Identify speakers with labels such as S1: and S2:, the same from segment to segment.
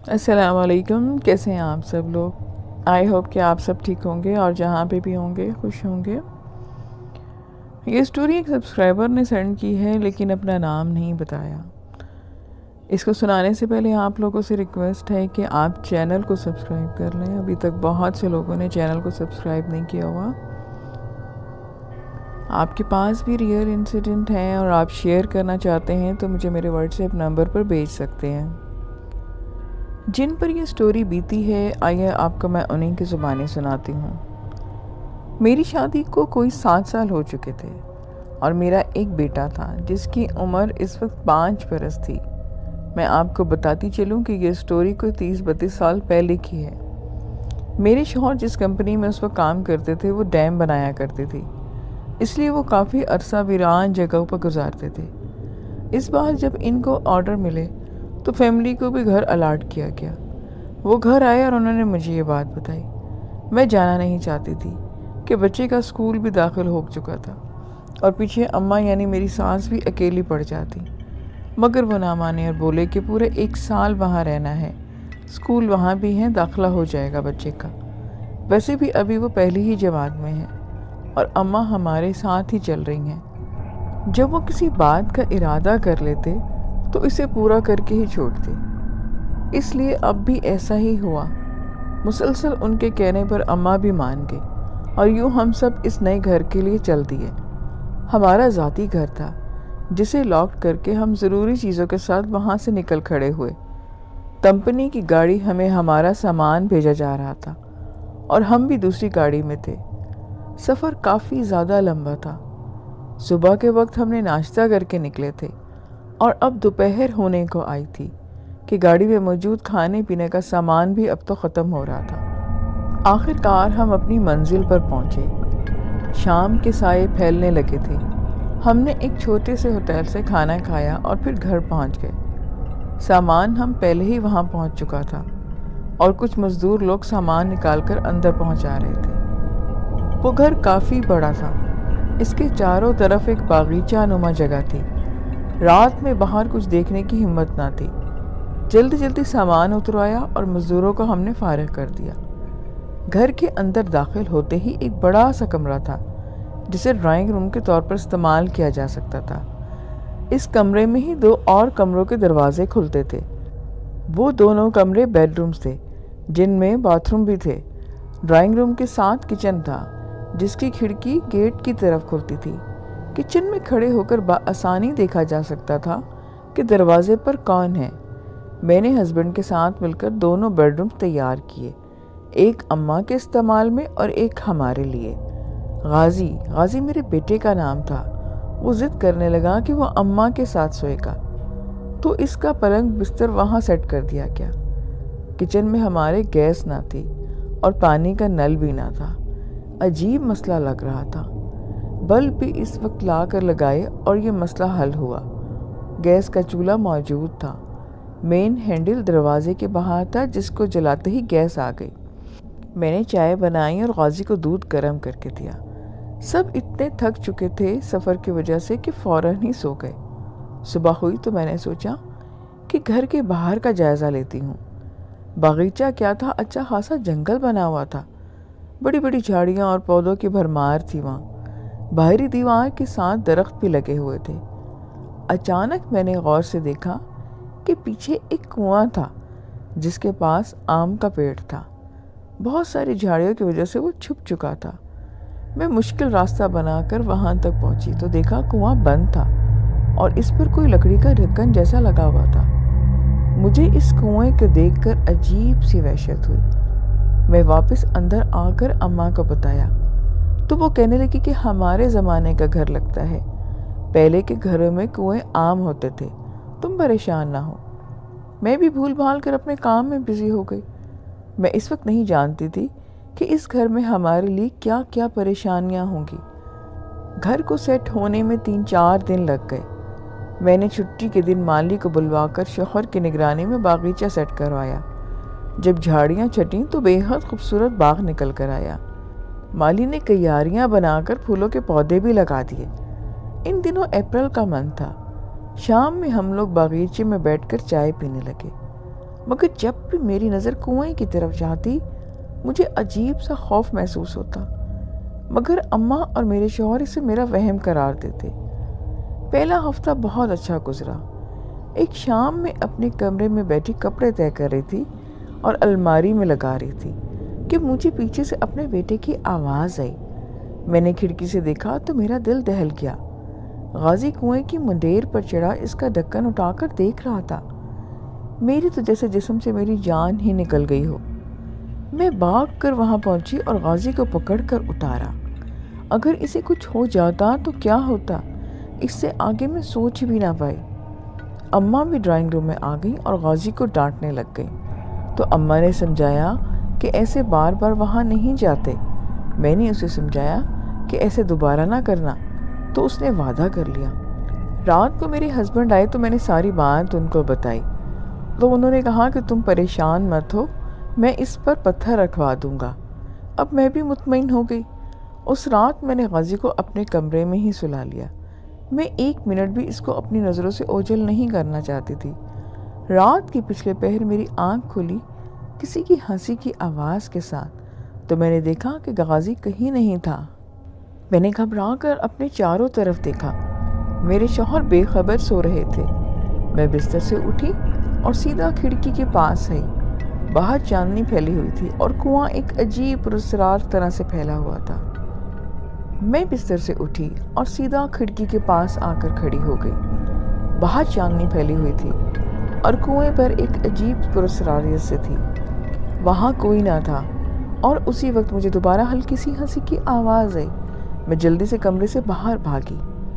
S1: السلام علیکم، کیسے ہیں آپ سب لوگ؟ آئی ہوپ کہ آپ سب ٹھیک ہوں گے اور جہاں پہ بھی ہوں گے خوش ہوں گے۔ یہ سٹوری ایک سبسکرائبر نے سینڈ کی ہے لیکن اپنا نام نہیں بتایا۔ اس کو سنانے سے پہلے آپ لوگوں سے ریکویسٹ ہے کہ آپ چینل کو سبسکرائب کر لیں۔ ابھی تک بہت سے لوگوں نے چینل کو سبسکرائب نہیں کیا ہوا۔ آپ کے پاس بھی ریئل انسیڈنٹ ہیں اور آپ شیئر کرنا چاہتے ہیں تو مجھے میرے واٹس ایپ نمبر پر بھیج سکتے ہیں۔ جن پر یہ سٹوری بیتی ہے آئیے آپ کو میں انہیں کی زبانیں سناتی ہوں۔ میری شادی کو کوئی 7 سال ہو چکے تھے اور میرا ایک بیٹا تھا جس کی عمر اس وقت 5 برس تھی۔ میں آپ کو بتاتی چلوں کہ یہ سٹوری کوئی 30-32 سال پہلے کی ہے۔ میرے شوہر جس کمپنی میں اس وقت کام کرتے تھے وہ ڈیم بنایا کرتے تھے، اس لیے وہ کافی عرصہ ویران جگہوں پر گزارتے تھے۔ اس بار جب ان کو آرڈر ملے تو فیملی کو بھی گھر الاٹ کیا گیا۔ وہ گھر آئے اور انہوں نے مجھے یہ بات بتائی۔ میں جانا نہیں چاہتی تھی کہ بچے کا اسکول بھی داخل ہو چکا تھا اور پیچھے اماں یعنی میری ساس بھی اکیلی پڑ جاتی، مگر وہ نہ مانے اور بولے کہ پورے 1 سال وہاں رہنا ہے، اسکول وہاں بھی ہے، داخلہ ہو جائے گا بچے کا، ویسے بھی ابھی وہ پہلی ہی جماعت میں ہے اور اماں ہمارے ساتھ ہی چل رہی ہیں۔ جب وہ کسی بات کا ارادہ کر لیتے تو اسے پورا کر کے ہی چھوڑتے، اس لیے اب بھی ایسا ہی ہوا۔ مسلسل ان کے کہنے پر اماں بھی مان گئی اور یوں ہم سب اس نئے گھر کے لیے چل دیے۔ ہمارا ذاتی گھر تھا جسے لاک کر کے ہم ضروری چیزوں کے ساتھ وہاں سے نکل کھڑے ہوئے۔ کمپنی کی گاڑی ہمیں ہمارا سامان بھیجا جا رہا تھا اور ہم بھی دوسری گاڑی میں تھے۔ سفر کافی زیادہ لمبا تھا۔ صبح کے وقت ہم نے ناشتہ کر کے نکلے تھے اور اب دوپہر ہونے کو آئی تھی کہ گاڑی میں موجود کھانے پینے کا سامان بھی اب تو ختم ہو رہا تھا۔ آخر کار ہم اپنی منزل پر پہنچے۔ شام کے سائے پھیلنے لگے تھے۔ ہم نے ایک چھوٹے سے ہوٹل سے کھانا کھایا اور پھر گھر پہنچ گئے۔ سامان ہم پہلے ہی وہاں پہنچ چکا تھا اور کچھ مزدور لوگ سامان نکال کر اندر پہنچا رہے تھے۔ وہ گھر کافی بڑا تھا۔ اس کے چاروں طرف ایک باغیچہ نما جگہ تھی۔ رات میں باہر کچھ دیکھنے کی ہمت نہ تھی۔ جلدی جلدی سامان اتروایا اور مزدوروں کو ہم نے فارغ کر دیا۔ گھر کے اندر داخل ہوتے ہی ایک بڑا سا کمرہ تھا جسے ڈرائنگ روم کے طور پر استعمال کیا جا سکتا تھا۔ اس کمرے میں ہی 2 اور کمروں کے دروازے کھلتے تھے۔ وہ دونوں کمرے بیڈ رومز تھے جن میں باتھ روم بھی تھے۔ ڈرائنگ روم کے ساتھ کچن تھا جس کی کھڑکی گیٹ کی طرف کھلتی تھی۔ کچن میں کھڑے ہو کر بآسانی دیکھا جا سکتا تھا کہ دروازے پر کون ہے۔ میں نے ہسبینڈ کے ساتھ مل کر دونوں بیڈ روم تیار کیے، ایک اماں کے استعمال میں اور ایک ہمارے لیے۔ غازی میرے بیٹے کا نام تھا۔ وہ ضد کرنے لگا کہ وہ اماں کے ساتھ سوئے گا، تو اس کا پلنگ بستر وہاں سیٹ کر دیا گیا۔ کچن میں ہمارے گیس نہ تھی اور پانی کا نل بھی نہ تھا۔ عجیب مسئلہ لگ رہا تھا۔ بلب بھی اس وقت لا کر لگائے اور یہ مسئلہ حل ہوا۔ گیس کا چولہا موجود تھا۔ مین ہینڈل دروازے کے باہر تھا جس کو جلاتے ہی گیس آ گئی۔ میں نے چائے بنائی اور غازی کو دودھ گرم کر کے دیا۔ سب اتنے تھک چکے تھے سفر کی وجہ سے کہ فوراً ہی سو گئے۔ صبح ہوئی تو میں نے سوچا کہ گھر کے باہر کا جائزہ لیتی ہوں۔ باغیچہ کیا تھا، اچھا خاصا جنگل بنا ہوا تھا۔ بڑی بڑی جھاڑیاں اور پودوں کی بھرمار تھی وہاں۔ باہری دیوار کے ساتھ درخت بھی لگے ہوئے تھے۔ اچانک میں نے غور سے دیکھا کہ پیچھے ایک کنواں تھا جس کے پاس آم کا پیڑ تھا۔ بہت ساری جھاڑیوں کی وجہ سے وہ چھپ چکا تھا۔ میں مشکل راستہ بنا کر وہاں تک پہنچی تو دیکھا کنواں بند تھا اور اس پر کوئی لکڑی کا ڈھکن جیسا لگا ہوا تھا۔ مجھے اس کنویں کو دیکھ کر عجیب سی وحشت ہوئی۔ میں واپس اندر آ کر اماں کو بتایا تو وہ کہنے لگی کہ ہمارے زمانے کا گھر لگتا ہے، پہلے کے گھروں میں کنویں عام ہوتے تھے، تم پریشان نہ ہو۔ میں بھی بھول بھال کر اپنے کام میں بزی ہو گئی۔ میں اس وقت نہیں جانتی تھی کہ اس گھر میں ہمارے لیے کیا کیا پریشانیاں ہوں گی۔ گھر کو سیٹ ہونے میں 3-4 دن لگ گئے۔ میں نے چھٹی کے دن مالی کو بلوا کر شوہر کی نگرانی میں باغیچہ سیٹ کروایا۔ جب جھاڑیاں چھٹیں تو بے حد خوبصورت باغ نکل کر آیا۔ مالی نے کیاریاں بنا کر پھولوں کے پودے بھی لگا دیے۔ ان دنوں اپریل کا منتھ تھا۔ شام میں ہم لوگ باغیچے میں بیٹھ کر چائے پینے لگے۔ مگر جب بھی میری نظر کنویں کی طرف جاتی مجھے عجیب سا خوف محسوس ہوتا، مگر اماں اور میرے شوہر اسے میرا وہم قرار دیتے۔ پہلا ہفتہ بہت اچھا گزرا۔ ایک شام میں اپنے کمرے میں بیٹھی کپڑے طے کر رہی تھی اور الماری میں لگا رہی تھی کہ مجھے پیچھے سے اپنے بیٹے کی آواز آئی۔ میں نے کھڑکی سے دیکھا تو میرا دل دہل گیا۔ غازی کنویں کی منڈیر پر چڑھا اس کا ڈھکن اٹھا کر دیکھ رہا تھا۔ میری تو جیسے جسم سے میری جان ہی نکل گئی ہو۔ میں بھاگ کر وہاں پہنچی اور غازی کو پکڑ کر اتارا۔ اگر اسے کچھ ہو جاتا تو کیا ہوتا، اس سے آگے میں سوچ بھی نہ پائی۔ اماں بھی ڈرائنگ روم میں آ گئی اور غازی کو ڈانٹنے لگ گئی تو اماں نے سمجھایا کہ ایسے بار بار وہاں نہیں جاتے۔ میں نے اسے سمجھایا کہ ایسے دوبارہ نہ کرنا تو اس نے وعدہ کر لیا۔ رات کو میرے ہسبینڈ آئے تو میں نے ساری بات ان کو بتائی تو انہوں نے کہا کہ تم پریشان مت ہو، میں اس پر پتھر رکھوا دوں گا۔ اب میں بھی مطمئن ہو گئی۔ اس رات میں نے غازی کو اپنے کمرے میں ہی سلا لیا۔ میں ایک منٹ بھی اس کو اپنی نظروں سے اوجھل نہیں کرنا چاہتی تھی۔ رات کی پچھلے پہر میری آنکھ کھلی کسی کی ہنسی کی آواز کے ساتھ تو میں نے دیکھا کہ غازی کہیں نہیں تھا۔ میں نے گھبرا کر اپنے چاروں طرف دیکھا۔ میرے شوہر بے خبر سو رہے تھے۔ میں بستر سے اٹھی اور سیدھا کھڑکی کے پاس آئی۔ باہر چاندنی پھیلی ہوئی تھی اور کنواں ایک عجیب پراسرار طرح سے پھیلا ہوا تھا۔ میں بستر سے اٹھی اور سیدھا کھڑکی کے پاس آ کر کھڑی ہو گئی۔ باہر چاندنی پھیلی ہوئی تھی اور کنویں پر ایک عجیب پراسراریت سے تھی۔ وہاں کوئی نہ تھا اور اسی وقت مجھے دوبارہ ہلکی سی ہنسی کی آواز آئی۔ میں جلدی سے کمرے سے باہر بھاگی۔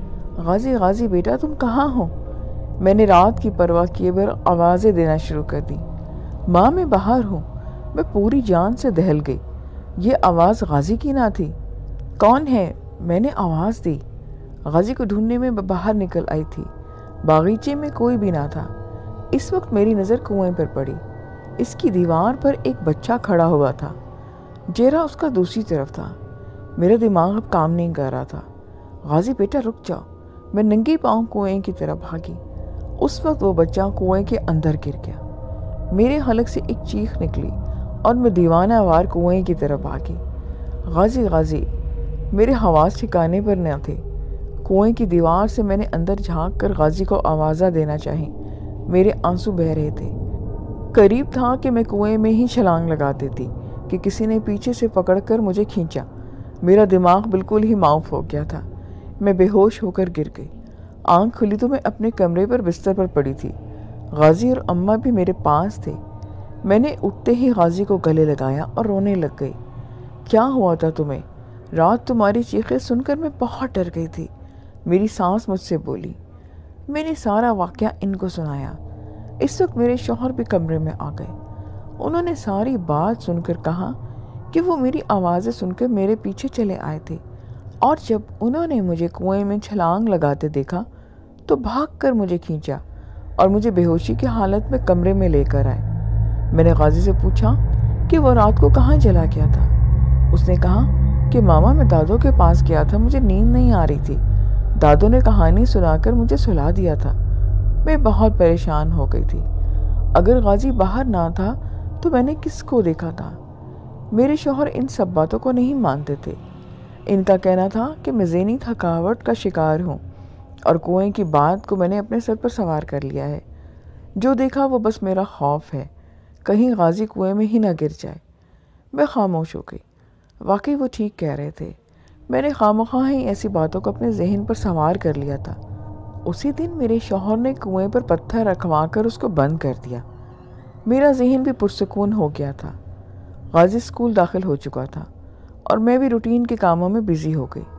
S1: غازی غازی بیٹا تم کہاں ہو؟ میں نے رات کی پرواہ کیے بغیر آوازیں دینا شروع کر دی۔ ماں میں باہر ہوں۔ میں پوری جان سے دہل گئی۔ یہ آواز غازی کی نہ تھی۔ کون ہے؟ میں نے آواز دی۔ غازی کو ڈھونڈنے میں باہر نکل آئی تھی۔ باغیچے میں کوئی بھی نہ تھا۔ اس وقت میری نظر کنویں پر پڑی۔ اس کی دیوار پر ایک بچہ کھڑا ہوا تھا، چہرہ اس کا دوسری طرف تھا۔ میرا دماغ اب کام نہیں کر رہا تھا۔ غازی بیٹا رک جاؤ۔ میں ننگے پاؤں کنویں کی طرف بھاگی۔ اس وقت وہ بچہ کنویں کے اندر گر گیا۔ میرے حلق سے ایک چیخ نکلی اور میں دیوانہ وار کنویں کی طرف بھاگی۔ غازی غازی میرے حواس ٹھکانے پر نہ تھے۔ کنویں کی دیوار سے میں نے اندر جھانک کر غازی کو آوازیں دینا چاہی۔ میرے آنسو بہہ رہے تھے۔ قریب تھا کہ میں کنویں میں ہی چھلانگ لگا دیتی کہ کسی نے پیچھے سے پکڑ کر مجھے کھینچا۔ میرا دماغ بالکل ہی معاف ہو گیا تھا۔ میں بے ہوش ہو کر گر گئی۔ آنکھ کھلی تو میں اپنے کمرے پر بستر پر پڑی تھی۔ غازی اور اماں بھی میرے پاس تھے۔ میں نے اٹھتے ہی غازی کو گلے لگایا اور رونے لگ گئی۔ کیا ہوا تھا تمہیں؟ رات تمہاری چیخیں سن کر میں بہت ڈر گئی تھی، میری سانس مجھ سے بولی۔ میں نے سارا واقعہ ان کو سنایا۔ اس وقت میرے شوہر بھی کمرے میں آ گئے۔ انہوں نے ساری بات سن کر کہا کہ وہ میری آوازیں سن کر میرے پیچھے چلے آئے تھے اور جب انہوں نے مجھے کنویں میں چھلانگ لگاتے دیکھا تو بھاگ کر مجھے کھینچا اور مجھے بے ہوشی کی حالت میں کمرے میں لے کر آئے۔ میں نے غازی سے پوچھا کہ وہ رات کو کہاں چلا گیا تھا۔ اس نے کہا کہ ماما میں دادو کے پاس گیا تھا، مجھے نیند نہیں آ رہی تھی۔ دادو نے کہانی سنا کر مجھے سلا دیا تھا۔ میں بہت پریشان ہو گئی تھی۔ اگر غازی باہر نہ تھا تو میں نے کس کو دیکھا تھا؟ میرے شوہر ان سب باتوں کو نہیں مانتے تھے۔ ان کا کہنا تھا کہ میں ذہنی تھکاوٹ کا شکار ہوں اور کنویں کی بات کو میں نے اپنے سر پر سوار کر لیا ہے۔ جو دیکھا وہ بس میرا خوف ہے، کہیں غازی کنویں میں ہی نہ گر جائے۔ میں خاموش ہو گئی۔ واقعی وہ ٹھیک کہہ رہے تھے۔ میں نے خواہ ہی ایسی باتوں کو اپنے ذہن پر سوار کر لیا تھا۔ اسی دن میرے شوہر نے کنویں پر پتھر رکھوا کر اس کو بند کر دیا۔ میرا ذہن بھی پرسکون ہو گیا تھا۔ غازی اسکول داخل ہو چکا تھا اور میں بھی روٹین کے کاموں میں بزی ہو گئی۔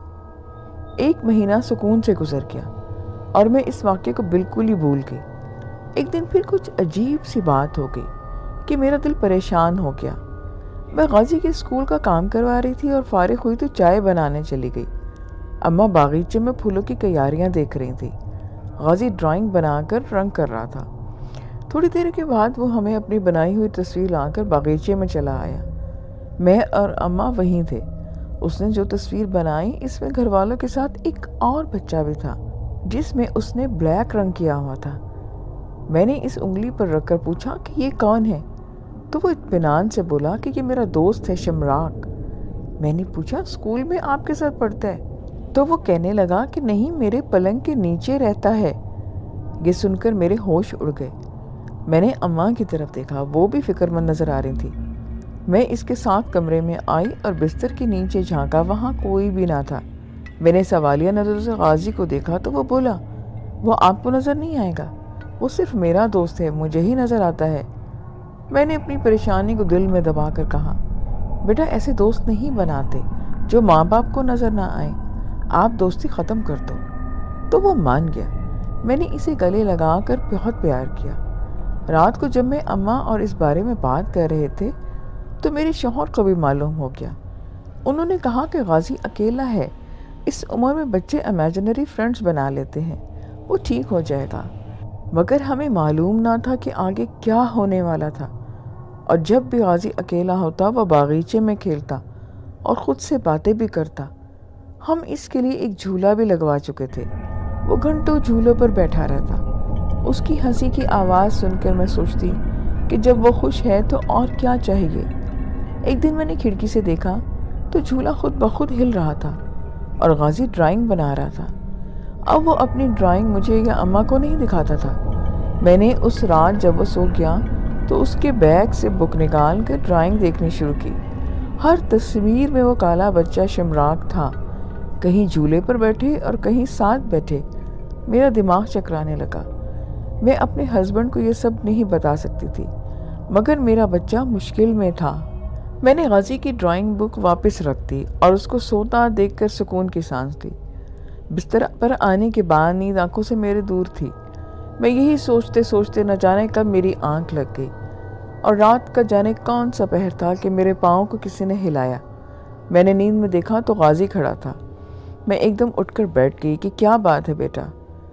S1: ایک مہینہ سکون سے گزر گیا اور میں اس واقعے کو بالکل ہی بھول گئی۔ ایک دن پھر کچھ عجیب سی بات ہو گئی کہ میرا دل پریشان ہو گیا۔ میں غازی کے اسکول کا کام کروا رہی تھی اور فارغ ہوئی تو چائے بنانے چلی گئی۔ اماں باغیچے میں پھولوں کی کیاریاں دیکھ رہی تھی۔ غازی ڈرائنگ بنا کر رنگ کر رہا تھا۔ تھوڑی دیر کے بعد وہ ہمیں اپنی بنائی ہوئی تصویر لا کر باغیچے میں چلا آیا۔ میں اور اماں وہیں تھے۔ اس نے جو تصویر بنائی اس میں گھر والوں کے ساتھ ایک اور بچہ بھی تھا جس میں اس نے بلیک رنگ کیا ہوا تھا۔ میں نے اس انگلی پر رکھ کر پوچھا کہ یہ کون ہے؟ تو وہ اطمینان سے بولا کہ یہ میرا دوست ہے شمراک۔ میں نے پوچھا اسکول میں آپ کے ساتھ پڑھتا ہے؟ تو وہ کہنے لگا کہ نہیں، میرے پلنگ کے نیچے رہتا ہے۔ یہ سن کر میرے ہوش اڑ گئے۔ میں نے اماں کی طرف دیکھا، وہ بھی فکر مند نظر آ رہی تھی۔ میں اس کے ساتھ کمرے میں آئی اور بستر کے نیچے جھانکا، وہاں کوئی بھی نہ تھا۔ میں نے سوالیہ نظروں سے غازی کو دیکھا تو وہ بولا، وہ آپ کو نظر نہیں آئے گا، وہ صرف میرا دوست ہے، مجھے ہی نظر آتا ہے۔ میں نے اپنی پریشانی کو دل میں دبا کر کہا، بیٹا ایسے دوست نہیں بناتے جو ماں باپ کو نظر نہ آئے، آپ دوستی ختم کر دو۔ تو وہ مان گیا۔ میں نے اسے گلے لگا کر بہت پیار کیا۔ رات کو جب میں اماں اور اس بارے میں بات کر رہے تھے تو میرے شوہر کو بھی معلوم ہو گیا۔ انہوں نے کہا کہ غازی اکیلا ہے، اس عمر میں بچے امیجنری فرینڈز بنا لیتے ہیں، وہ ٹھیک ہو جائے گا۔ مگر ہمیں معلوم نہ تھا کہ آگے کیا ہونے والا تھا، اور جب بھی غازی اکیلا ہوتا وہ باغیچے میں کھیلتا اور خود سے باتیں بھی کرتا۔ ہم اس کے لیے ایک جھولا بھی لگوا چکے تھے، وہ گھنٹوں جھولوں پر بیٹھا رہتا۔ اس کی ہنسی کی آواز سن کر میں سوچتی کہ جب وہ خوش ہے تو اور کیا چاہیے۔ ایک دن میں نے کھڑکی سے دیکھا تو جھولا خود بخود ہل رہا تھا اور غازی ڈرائنگ بنا رہا تھا۔ اب وہ اپنی ڈرائنگ مجھے یا اماں کو نہیں دکھاتا تھا۔ میں نے اس رات جب وہ سو گیا تو اس کے بیگ سے بک نکال کر ڈرائنگ دیکھنی شروع کی۔ ہر تصویر میں وہ کالا بچہ شمراک تھا، کہیں جھولے پر بیٹھے اور کہیں ساتھ بیٹھے۔ میرا دماغ چکرانے لگا۔ میں اپنے ہسبینڈ کو یہ سب نہیں بتا سکتی تھی، مگر میرا بچہ مشکل میں تھا۔ میں نے غازی کی ڈرائنگ بک واپس رکھ دی اور اس کو سوتا دیکھ کر سکون کی سانس لی۔ بستر پر آنے کے بعد نیند آنکھوں سے میرے دور تھی۔ میں یہی سوچتے سوچتے نہ جانے کب میری آنکھ لگ گئی اور رات کا جانے کون سا پہر تھا کہ میرے پاؤں کو کسی نے ہلایا۔ میں نے نیند میں دیکھا تو غازی کھڑا تھا۔ میں ایک دم اٹھ کر بیٹھ گئی کہ کیا بات ہے بیٹا؟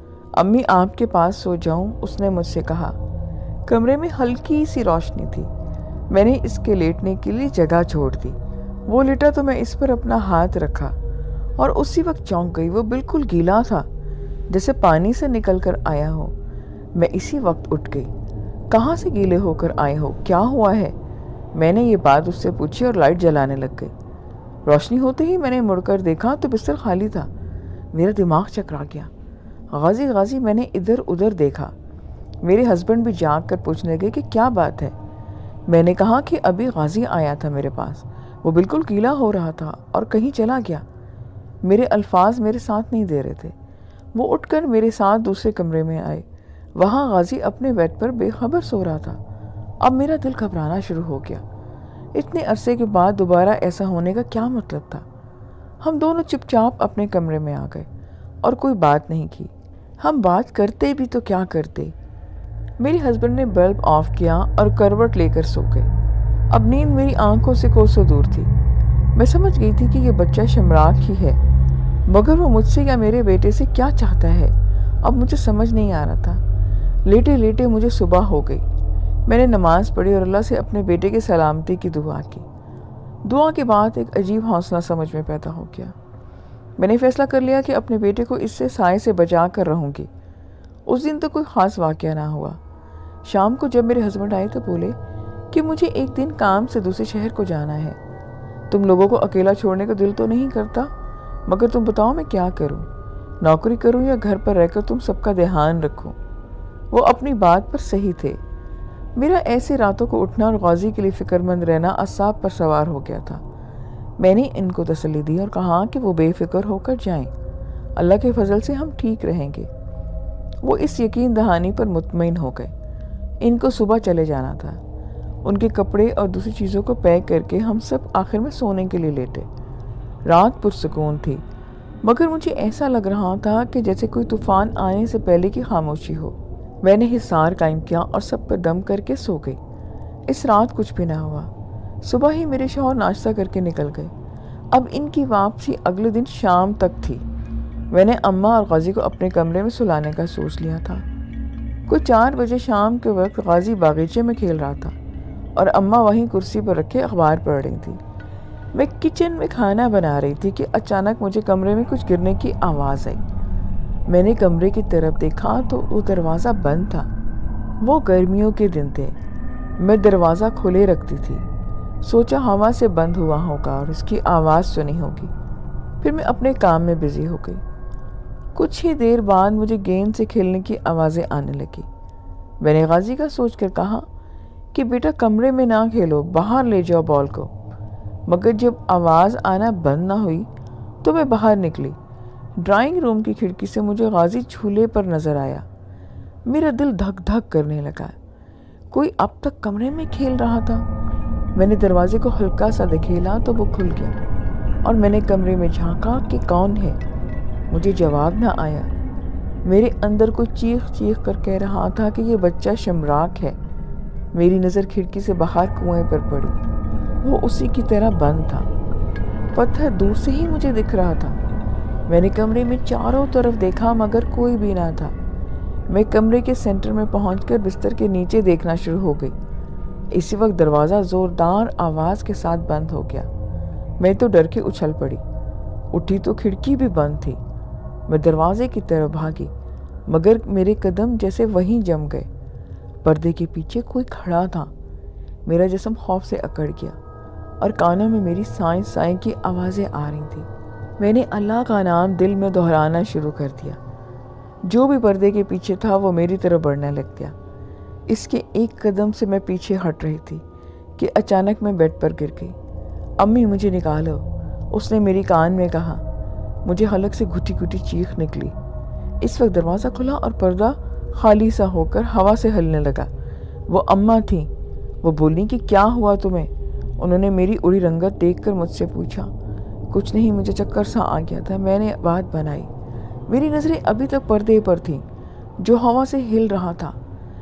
S1: امی آپ کے پاس سو جاؤں؟ اس نے مجھ سے کہا۔ کمرے میں ہلکی سی روشنی تھی۔ میں نے اس کے لیٹنے کے لیے جگہ چھوڑ دی۔ وہ لیٹا تو میں اس پر اپنا ہاتھ رکھا اور اسی وقت چونک گئی۔ وہ بالکل گیلا تھا، جیسے پانی سے نکل کر آیا ہو۔ میں اسی وقت اٹھ گئی۔ کہاں سے گیلے ہو کر آئے ہو؟ کیا ہوا ہے؟ میں نے یہ بات اس سے پوچھی اور لائٹ جلانے لگ گئی۔ روشنی ہوتے ہی میں نے مڑ کر دیکھا تو بستر خالی تھا۔ میرا دماغ چکرا گیا۔ غازی غازی میں نے ادھر ادھر دیکھا۔ میرے ہسبینڈ بھی جاگ کر پوچھنے لگے کہ کیا بات ہے؟ میں نے کہا کہ ابھی غازی آیا تھا میرے پاس، وہ بالکل گیلا ہو رہا تھا اور کہیں چلا گیا۔ میرے الفاظ میرے ساتھ نہیں دے رہے تھے۔ وہ اٹھ کر میرے ساتھ دوسرے کمرے میں آئے۔ وہاں غازی اپنے بیڈ پر بے خبر سو رہا تھا۔ اب میرا دل گھبرانا شروع ہو گیا۔ اتنے عرصے کے بعد دوبارہ ایسا ہونے کا کیا مطلب تھا؟ ہم دونوں چپ چاپ اپنے کمرے میں آ گئے اور کوئی بات نہیں کی۔ ہم بات کرتے بھی تو کیا کرتے؟ میرے ہسبینڈ نے بلب آف کیا اور کروٹ لے کر سو گئے۔ اب نیند میری آنکھوں سے کوسوں دور تھی۔ میں سمجھ گئی تھی کہ یہ بچہ شمراک ہی ہے، مگر وہ مجھ سے یا میرے بیٹے سے کیا چاہتا ہے اب مجھے سمجھ نہیں آ رہا تھا۔ لیٹے لیٹے مجھے صبح ہو گئی۔ میں نے نماز پڑھی اور اللہ سے اپنے بیٹے کی سلامتی کی دعا کی۔ دعا کے بعد ایک عجیب حوصلہ سمجھ میں پیدا ہو گیا۔ میں نے فیصلہ کر لیا کہ اپنے بیٹے کو اس سے سائے سے بچا کر رہوں گی۔ اس دن تو کوئی خاص واقعہ نہ ہوا۔ شام کو جب میرے ہسبینڈ آئے تو بولے کہ مجھے ایک دن کام سے دوسرے شہر کو جانا ہے، تم لوگوں کو اکیلا چھوڑنے کا دل تو نہیں کرتا، مگر تم بتاؤ میں کیا کروں، نوکری کروں یا گھر پر رہ کر تم سب کا دھیان رکھوں؟ وہ اپنی بات پر صحیح تھے۔ میرا ایسے راتوں کو اٹھنا اور غازی کے لیے فکر مند رہنا اعصاب پر سوار ہو گیا تھا۔ میں نے ان کو تسلی دی اور کہا کہ وہ بے فکر ہو کر جائیں، اللہ کے فضل سے ہم ٹھیک رہیں گے۔ وہ اس یقین دہانی پر مطمئن ہو گئے۔ ان کو صبح چلے جانا تھا۔ ان کے کپڑے اور دوسری چیزوں کو پیک کر کے ہم سب آخر میں سونے کے لیے لیٹے۔ رات پرسکون تھی، مگر مجھے ایسا لگ رہا تھا کہ جیسے کوئی طوفان آنے سے پہلے کی خاموشی ہو۔ میں نے حصار قائم کیا اور سب پر دم کر کے سو گئی۔ اس رات کچھ بھی نہ ہوا۔ صبح ہی میرے شوہر ناشتہ کر کے نکل گئے۔ اب ان کی واپسی اگلے دن شام تک تھی۔ میں نے اماں اور غازی کو اپنے کمرے میں سلانے کا سوچ لیا تھا۔ کوئی 4 بجے شام کے وقت غازی باغیچے میں کھیل رہا تھا اور اماں وہیں کرسی پر رکھے اخبار پڑھ رہی تھی۔ میں کچن میں کھانا بنا رہی تھی کہ اچانک مجھے کمرے میں کچھ گرنے کی آواز آئی۔ میں نے کمرے کی طرف دیکھا تو وہ دروازہ بند تھا۔ وہ گرمیوں کے دن تھے۔ میں دروازہ کھولے رکھتی تھی، سوچا ہوا سے بند ہوا ہوگا اور اس کی آواز سنی ہوگی۔ پھر میں اپنے کام میں بزی ہو گئی۔ کچھ ہی دیر بعد مجھے گیند سے کھیلنے کی آوازیں آنے لگی۔ میں نے غازی کا سوچ کر کہا کہ بیٹا کمرے میں نہ کھیلو، باہر لے جاؤ بال کو۔ مگر جب آواز آنا بند نہ ہوئی تو میں باہر نکلی۔ ڈرائنگ روم کی کھڑکی سے مجھے غازی جھولے پر نظر آیا۔ میرا دل دھک دھک کرنے لگا۔ کوئی اب تک کمرے میں کھیل رہا تھا۔ میں نے دروازے کو ہلکا سا دھکیلا تو وہ کھل گیا اور میں نے کمرے میں جھانکا کہ کون ہے۔ مجھے جواب نہ آیا۔ میرے اندر کوئی چیخ چیخ کر کہہ رہا تھا کہ یہ بچہ شمراک ہے۔ میری نظر کھڑکی سے باہر کنویں پر پڑی۔ وہ اسی کی طرح بند تھا۔ پتھر دور سے ہی مجھے دکھ رہا تھا۔ میں نے کمرے میں چاروں طرف دیکھا مگر کوئی بھی نہ تھا۔ میں کمرے کے سینٹر میں پہنچ کر بستر کے نیچے دیکھنا شروع ہو گئی۔ اسی وقت دروازہ زوردار آواز کے ساتھ بند ہو گیا۔ میں تو ڈر کے اچھل پڑی۔ اٹھی تو کھڑکی بھی بند تھی۔ میں دروازے کی طرف بھاگی مگر میرے قدم جیسے وہیں جم گئے۔ پردے کے پیچھے کوئی کھڑا تھا۔ میرا جسم خوف سے اکڑ گیا اور کانوں میں میری سائیں سائیں کی آوازیں آ رہی تھیں۔ میں نے اللہ کا نام دل میں دہرانا شروع کر دیا۔ جو بھی پردے کے پیچھے تھا وہ میری طرف بڑھنے لگ گیا۔ اس کے ایک قدم سے میں پیچھے ہٹ رہی تھی کہ اچانک میں بیڈ پر گر گئی۔ امی مجھے نکالو، اس نے میری کان میں کہا۔ مجھے حلق سے گھٹی گھٹی چیخ نکلی۔ اس وقت دروازہ کھلا اور پردہ خالی سا ہو کر ہوا سے ہلنے لگا۔ وہ اماں تھیں۔ وہ بولی کہ کیا ہوا تمہیں؟ انہوں نے میری اڑی رنگت دیکھ کر مجھ سے پوچھا۔ کچھ نہیں، مجھے چکر سا آ گیا تھا، میں نے بات بنائی۔ میری نظریں ابھی تک پردے پر تھیں جو ہوا سے ہل رہا تھا۔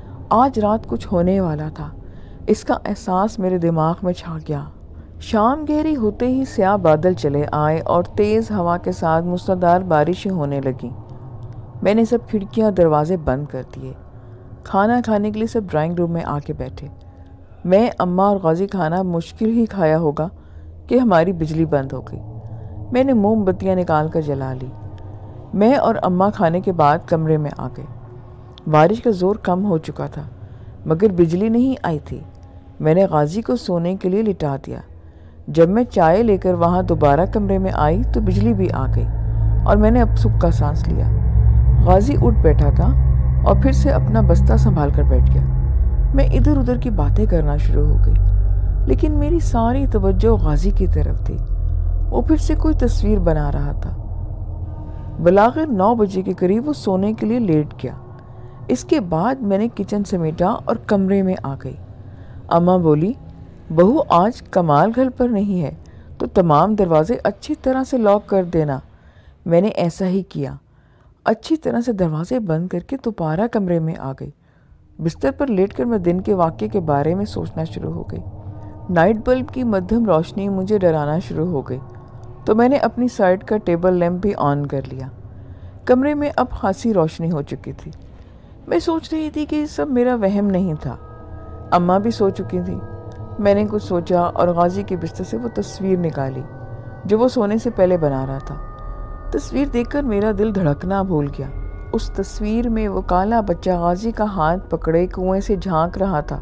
S1: آج رات کچھ ہونے والا تھا، اس کا احساس میرے دماغ میں چھا گیا۔ شام گہری ہوتے ہی سیاہ بادل چلے آئے اور تیز ہوا کے ساتھ موسلادھار بارشیں ہونے لگیں۔ میں نے سب کھڑکیاں دروازے بند کر دیے۔ کھانا کھانے کے لیے سب ڈرائنگ روم میں آ کے بیٹھے۔ میں، اماں اور غازی کھانا مشکل ہی کھایا ہوگا کہ ہماری بجلی بند ہو گئی۔ میں نے موم بتیاں نکال کر جلا لی۔ میں اور اماں کھانے کے بعد کمرے میں آ گئے۔ بارش کا زور کم ہو چکا تھا مگر بجلی نہیں آئی تھی۔ میں نے غازی کو سونے کے لیے لٹا دیا۔ جب میں چائے لے کر وہاں دوبارہ کمرے میں آئی تو بجلی بھی آ گئی اور میں نے اب سکھ کا سانس لیا۔ غازی اٹھ بیٹھا تھا اور پھر سے اپنا بستہ سنبھال کر بیٹھ گیا۔ میں ادھر ادھر کی باتیں کرنا شروع ہو گئی لیکن میری ساری توجہ غازی کی طرف تھی۔ وہ پھر سے کوئی تصویر بنا رہا تھا۔ بلاخر 9 بجے کے قریب وہ سونے کے لیے لیٹ گیا۔ اس کے بعد میں نے کچن سمیٹا اور کمرے میں آ گئی۔ اماں بولی، بہو آج کمال گھر پر نہیں ہے تو تمام دروازے اچھی طرح سے لاک کر دینا۔ میں نے ایسا ہی کیا۔ اچھی طرح سے دروازے بند کر کے دوبارہ کمرے میں آ گئی۔ بستر پر لیٹ کر میں دن کے واقعے کے بارے میں سوچنا شروع ہو گئی۔ نائٹ بلب کی مدھم روشنی مجھے ڈرانا شروع ہو گئی تو میں نے اپنی سائڈ کا ٹیبل لیمپ بھی آن کر لیا۔ کمرے میں اب خاصی روشنی ہو چکی تھی۔ میں سوچ رہی تھی کہ یہ سب میرا وہم نہیں تھا۔ اماں بھی سو چکی تھی۔ میں نے کچھ سوچا اور غازی کے بستر سے وہ تصویر نکالی جو وہ سونے سے پہلے بنا رہا تھا۔ تصویر دیکھ کر میرا دل دھڑکنا بھول گیا۔ اس تصویر میں وہ کالا بچہ غازی کا ہاتھ پکڑے کنویں سے جھانک رہا تھا۔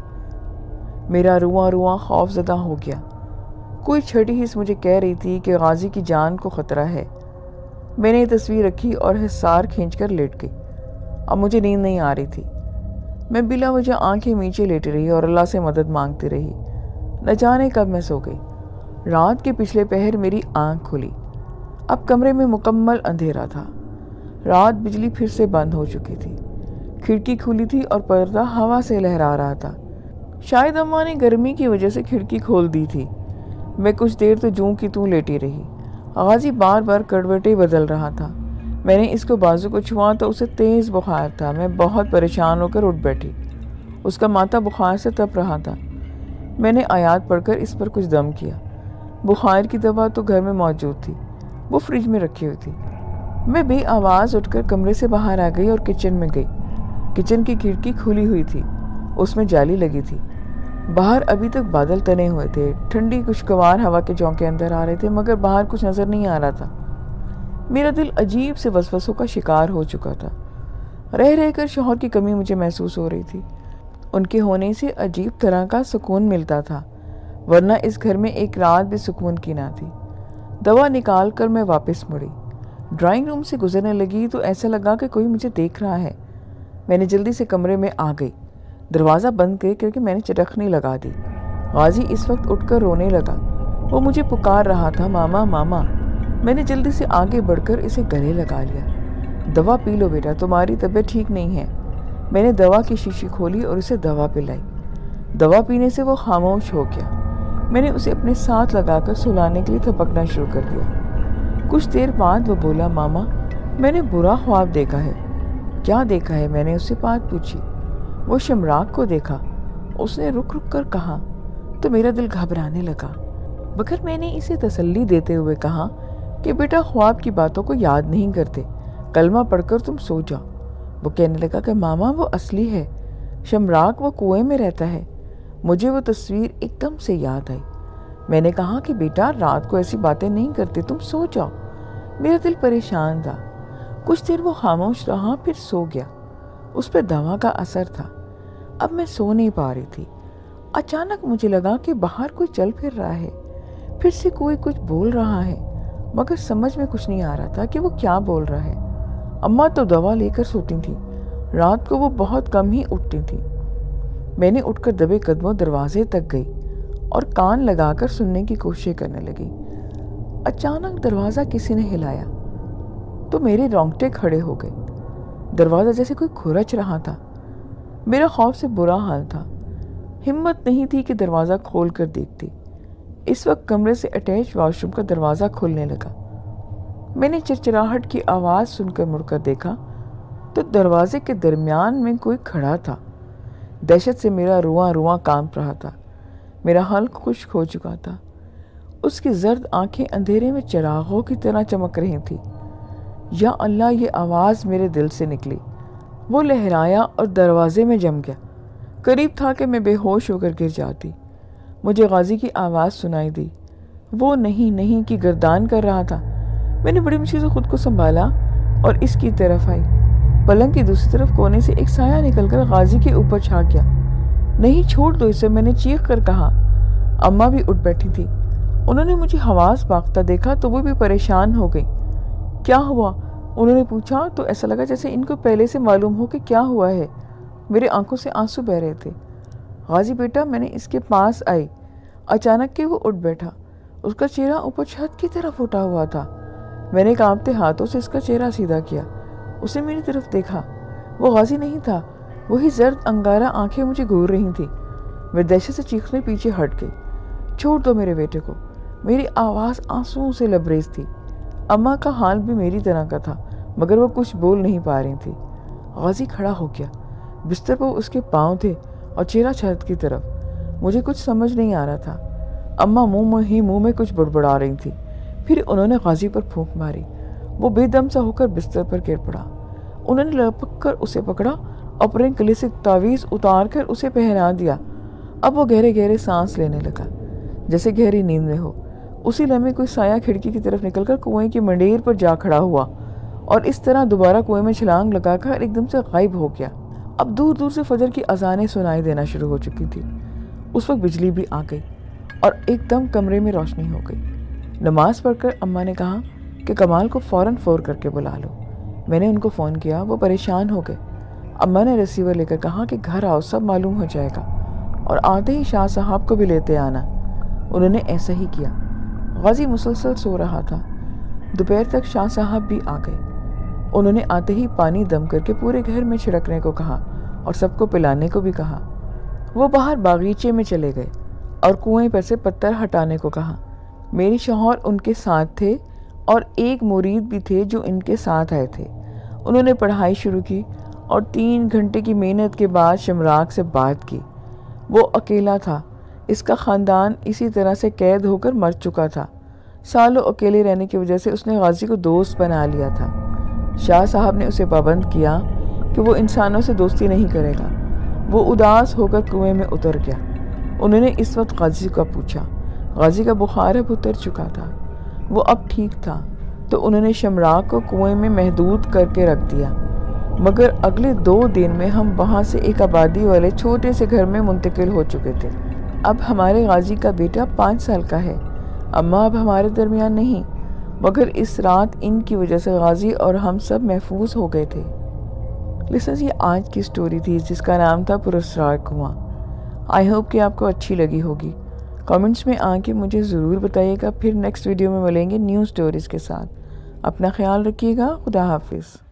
S1: میرا رواں رواں خوف زدہ ہو گیا۔ کوئی چھٹی حص مجھے کہہ رہی تھی کہ غازی کی جان کو خطرہ ہے۔ میں نے یہ تصویر رکھی اور حصار کھینچ کر لیٹ گئی۔ اب مجھے نیند نہیں آ رہی تھی۔ میں بلا وجہ آنکھیں نیچے لیٹی رہی اور اللہ سے مدد مانگتی رہی۔ نہ جانے کب میں سو گئی۔ رات کے پچھلے پہر میری آنکھ کھلی۔ اب کمرے میں مکمل اندھیرا تھا۔ رات بجلی پھر سے بند ہو چکی تھی۔ کھڑکی کھلی تھی اور پردہ ہوا سے لہرا رہا تھا۔ شاید اماں نے گرمی کی وجہ سے کھڑکی کھول دی تھی۔ میں کچھ دیر تو جوں کی توں لیٹی رہی۔ غازی بار بار کروٹیں بدل رہا تھا۔ میں نے اس کو بازو کو چھوا تو اسے تیز بخار تھا۔ میں بہت پریشان ہو کر اٹھ بیٹھی۔ اس کا ماتھا بخار سے تپ رہا تھا۔ میں نے آیات پڑھ کر اس پر کچھ دم کیا۔ بخار کی دوا تو گھر میں موجود تھی، وہ فریج میں رکھی ہوئی تھی۔ میں بے آواز اٹھ کر کمرے سے باہر آ گئی اور کچن میں گئی۔ کچن کی کھڑکی کھلی ہوئی تھی، اس میں جالی لگی تھی۔ باہر ابھی تک بادل تنے ہوئے تھے۔ ٹھنڈی خوشگوار ہوا کے جھونکے اندر آ رہے تھے مگر باہر کچھ نظر نہیں آ رہا تھا۔ میرا دل عجیب سے وسوسوں کا شکار ہو چکا تھا۔ رہ رہ کر شوہر کی کمی مجھے محسوس ہو رہی تھی۔ ان کے ہونے سے عجیب طرح کا سکون ملتا تھا، ورنہ اس گھر میں ایک رات بھی سکون کی نہ تھی۔ دوا نکال کر میں واپس مڑی، ڈرائنگ روم سے گزرنے لگی تو ایسا لگا کہ کوئی مجھے دیکھ رہا ہے۔ میں نے جلدی سے کمرے میں آ گئی، دروازہ بند کر کے میں نے چٹخنی لگا دی۔ غازی اس وقت اٹھ کر رونے لگا، وہ مجھے پکار رہا تھا، ماما ماما۔ میں نے جلدی سے آگے بڑھ کر اسے گلے لگا لیا۔ دوا پی لو بیٹا، تمہاری طبیعت ٹھیک نہیں ہے۔ میں نے دوا کی شیشی کھولی اور اسے دوا پلائی۔ دوا پینے سے وہ خاموش ہو گیا۔ میں نے اسے اپنے ساتھ لگا کر سلانے کے لیے تھپکنا شروع کر دیا۔ کچھ دیر بعد وہ بولا، ماما میں نے برا خواب دیکھا ہے۔ کیا دیکھا ہے؟ میں نے اس سے بات پوچھی۔ وہ شمراک کو دیکھا، اس نے رک رک کر کہا تو میرا دل گھبرانے لگا، مگر میں نے اسے تسلی دیتے ہوئے کہا کہ بیٹا خواب کی باتوں کو یاد نہیں کرتے، کلمہ پڑھ کر تم سو جاؤ۔ وہ کہنے لگا کہ ماما وہ اصلی ہے، شمراک وہ کنویں میں رہتا ہے۔ مجھے وہ تصویر ایک دم سے یاد آئی۔ میں نے کہا کہ بیٹا رات کو ایسی باتیں نہیں کرتے، تم سو جاؤ۔ میرا دل پریشان تھا۔ کچھ دیر وہ خاموش رہا، پھر سو گیا۔ اس پہ دوا کا اثر تھا۔ اب میں سو نہیں پا رہی تھی۔ اچانک مجھے لگا کہ باہر کوئی چل پھر رہا ہے، پھر سے کوئی کچھ بول رہا ہے، مگر سمجھ میں کچھ نہیں آ رہا تھا کہ وہ کیا بول رہا ہے۔ اماں تو دوا لے کر سوتی تھی، رات کو وہ بہت کم ہی اٹھتی تھی۔ میں نے اٹھ کر دبے قدموں دروازے تک گئی اور کان لگا کر سننے کی کوشش کرنے لگی۔ اچانک دروازہ کسی نے ہلایا تو میرے رونگٹے کھڑے ہو گئے۔ دروازہ جیسے کوئی کھرچ رہا تھا۔ میرا خوف سے برا حال تھا، ہمت نہیں تھی کہ دروازہ کھول کر دیکھتی۔ اس وقت کمرے سے اٹیچ واش روم کا دروازہ کھلنے لگا۔ میں نے چرچراہٹ کی آواز سن کر مڑ کر دیکھا تو دروازے کے درمیان میں کوئی کھڑا تھا۔ دہشت سے میرا رواں رواں کانپ رہا تھا، میرا حلق خشک ہو چکا تھا۔ اس کی زرد آنکھیں اندھیرے میں چراغوں کی طرح چمک رہی تھی۔ یا اللہ، یہ آواز میرے دل سے نکلی۔ وہ لہرایا اور دروازے میں جم گیا۔ قریب تھا کہ میں بے ہوش ہو کر گر جاتی۔ مجھے غازی کی آواز سنائی دی، وہ نہیں کی گردان کر رہا تھا۔ میں نے بڑی مشکل سے خود کو سنبھالا اور اس کی طرف آئی۔ پلنگ کی دوسری طرف کونے سے ایک سایہ نکل کر غازی کے اوپر چھا گیا۔ نہیں، چھوڑ دو اسے، میں نے چیخ کر کہا۔ اماں بھی اٹھ بیٹھی تھی۔ انہوں نے مجھے حواس باختہ دیکھا تو وہ بھی پریشان ہو گئی۔ کیا ہوا؟ انہوں نے پوچھا تو ایسا لگا جیسے ان کو پہلے سے معلوم ہو کہ کیا ہوا ہے۔ میرے آنکھوں سے آنسو بہہ رہے تھے۔ غازی بیٹا، میں نے اس کے پاس آئی، اچانک کہ وہ اٹھ بیٹھا۔ اس کا چہرہ اوپر چھت کی طرف اٹھا ہوا تھا۔ میں نے کانپتے ہاتھوں سے اس کا چہرہ سیدھا کیا۔ اس نے میری طرف دیکھا۔ وہ غازی نہیں تھا، وہی زرد انگارہ آنکھیں مجھے گھور رہی تھیں۔ میں دہشت سے چیخنے پیچھے ہٹ گئی۔ چھوڑ دو میرے بیٹے کو۔ میری آواز آنسوؤں سے لبریز تھی۔ اماں کا حال بھی میری طرح کا تھا، مگر وہ کچھ بول نہیں پا رہی تھی۔ غازی کھڑا ہو گیا، بستر پر اس کے پاؤں تھے اور چہرہ چھت کی طرف۔ مجھے کچھ سمجھ نہیں آ رہا تھا۔ اماں منہ میں کچھ بڑبڑا رہی تھی۔ پھر انہوں نے غازی پر پھونک ماری۔ وہ بے دم سا ہو کر بستر پر گر پڑا۔ انہوں نے لپک کر اسے پکڑا اور اپنے گلے سے تعویذ اتار کر اسے پہنا دیا۔ اب وہ گہرے گہرے سانس لینے لگا، جیسے گہری نیند میں ہو۔ اسی لمحے کوئی سایہ کھڑکی کی طرف نکل کر کنویں کی منڈیر پر جا کھڑا ہوا اور اس طرح دوبارہ کنویں میں چھلانگ لگا کر ایک دم سے غائب ہو گیا۔ اب دور دور سے فجر کی اذانیں سنائی دینا شروع ہو چکی تھی۔ اس وقت بجلی بھی آ گئی اور ایک دم کمرے میں روشنی ہو گئی۔ نماز پڑھ کر اماں نے کہا کہ کمال کو فوراً کر کے بلا لو۔ میں نے ان کو فون کیا، وہ پریشان ہو گئے۔ اماں نے ریسیور لے کر کہا کہ گھر آؤ، سب معلوم ہو جائے گا، اور آتے ہی شاہ صاحب کو بھی لیتے آنا۔ انہوں نے ایسا ہی کیا۔ غازی مسلسل سو رہا تھا۔ دوپہر تک شاہ صاحب بھی آ گئے۔ انہوں نے آتے ہی پانی دم کر کے پورے گھر میں چھڑکنے کو کہا اور سب کو پلانے کو بھی کہا۔ وہ باہر باغیچے میں چلے گئے اور کنویں پر سے پتھر ہٹانے کو کہا۔ میری شوہر ان کے ساتھ تھے اور ایک مرید بھی تھے جو ان کے ساتھ آئے تھے۔ انہوں نے پڑھائی شروع کی اور 3 گھنٹے کی محنت کے بعد شمراک سے بات کی۔ وہ اکیلا تھا، اس کا خاندان اسی طرح سے قید ہو کر مر چکا تھا۔ سالوں اکیلے رہنے کی وجہ سے اس نے غازی کو دوست بنا لیا تھا۔ شاہ صاحب نے اسے پابند کیا کہ وہ انسانوں سے دوستی نہیں کرے گا۔ وہ اداس ہو کر کنویں میں اتر گیا۔ انہوں نے اس وقت غازی کا پوچھا۔ غازی کا بخار اب اتر چکا تھا، وہ اب ٹھیک تھا، تو انہوں نے شمراک کو کنویں میں محدود کر کے رکھ دیا۔ मगर अगले 2 दिन में हम वहाँ से एक आबादी वाले छोटे से घर में मुंतकिल हो चुके थे। अब हमारे गाजी का बेटा 5 साल का है। अम्मा अब हमारे दरमियान नहीं, मगर इस रात इनकी वजह से गाजी और हम सब महफूज हो गए थे। लिसनर्स, ये आज की स्टोरी थी जिसका नाम था पुरस्कार कुआं। आई होप कि आपको अच्छी लगी होगी। कमेंट्स में आके मुझे ज़रूर बताइएगा। फिर नेक्स्ट वीडियो में मिलेंगे न्यू स्टोरीज़ के साथ। अपना ख्याल रखिएगा। खुदा हाफिज़।